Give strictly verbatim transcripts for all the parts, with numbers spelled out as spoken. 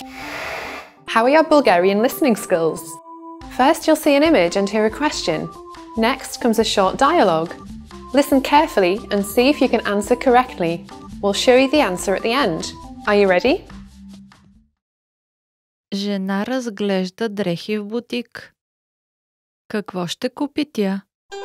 How are your Bulgarian listening skills? First, you'll see an image and hear a question. Next comes a short dialogue. Listen carefully and see if you can answer correctly. We'll show you the answer at the end. Are you ready? Жена разглежда дрехи в бутик. Какво ще купи тя?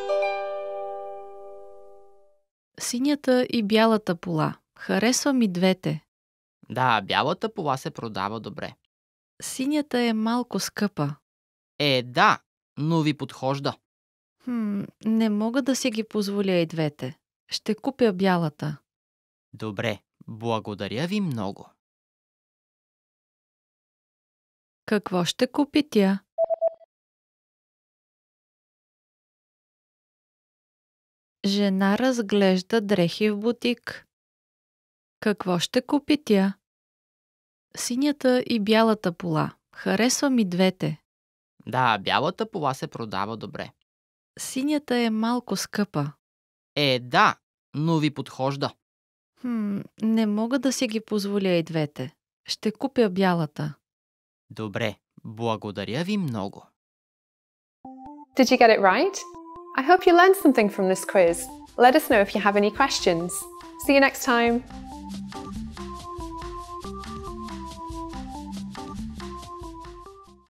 Синята и бялата пола. Харесва ми двете. Да, бялата пола се продава добре. Синята е малко скъпа. Е, да, но ви подхожда. Хм, не мога да си ги позволя и двете. Ще купя бялата. Добре, благодаря ви много. Какво ще купи тя? Жена разглежда дрехи в бутик. Какво ще купи тя? Синята и бялата пола. Харесва ми двете. Да, бялата пола се продава добре. Синята е малко скъпа. Е, да, но ви подхожда. Хм, не мога да си ги позволя и двете. Ще купя бялата. Добре, благодаря ви много. Did you get it right? I hope you learned something from this quiz. Let us know if you have any questions. See you next time.